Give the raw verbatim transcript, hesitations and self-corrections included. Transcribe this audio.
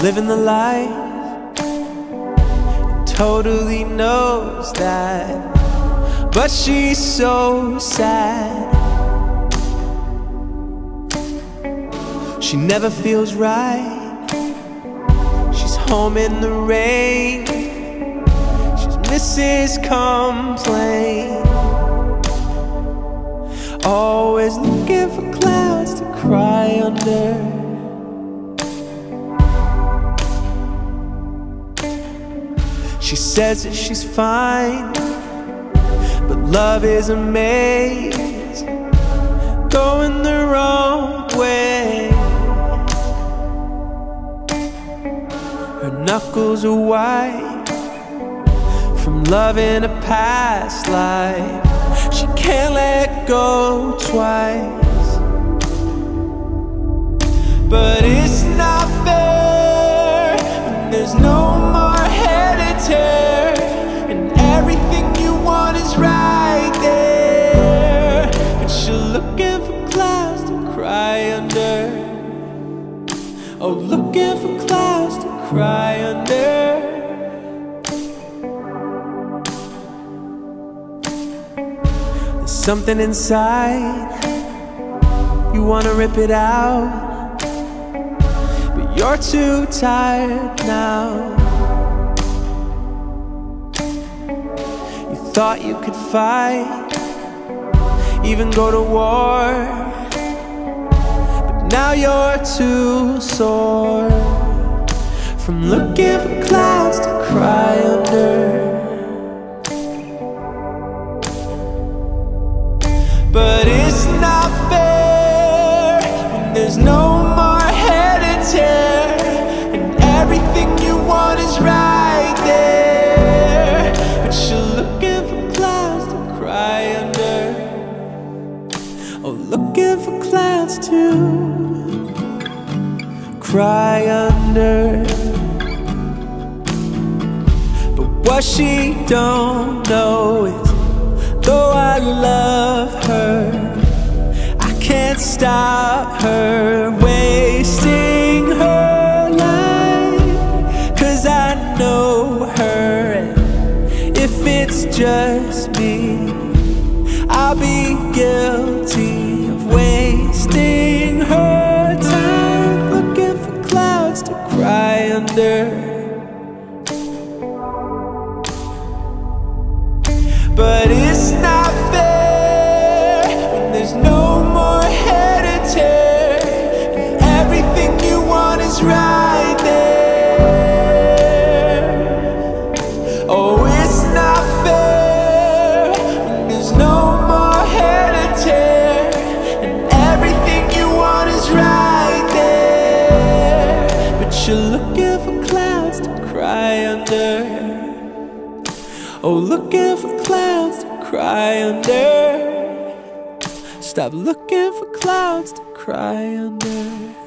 living the life, totally knows that, but she's so sad. She never feels right. She's home in the rain. She's Missus Complain, always looking for clouds to cry under. She says that she's fine, but love is a maze, going the wrong way. Her knuckles are white from loving a past life. She can't let go twice, but it's not fair when there's no more head to tear, and everything you want is right there, but you're looking for clouds to cry under. Oh, looking for clouds to cry under. There's something inside, you wanna rip it out, but you're too tired now. You thought you could fight, even go to war, but now you're too sore from looking for clouds to cry under. But it's not fair when there's no more head to tear, and everything you want is right there, but you're looking for clouds to cry under. Oh, looking for clouds to cry under. But what she don't know is, though I love her, I can't stop her wasting her life, 'cause I know her, and if it's just me, I'll be guilty of wasting her time, looking for clouds to cry under. But it's not fair when there's no more head to tear, and everything you want is right there. Oh, it's not fair when there's no more head to tear, and everything you want is right there, but you're looking for clouds to cry under. Oh, looking for clouds to cry under. Stop looking for clouds to cry under.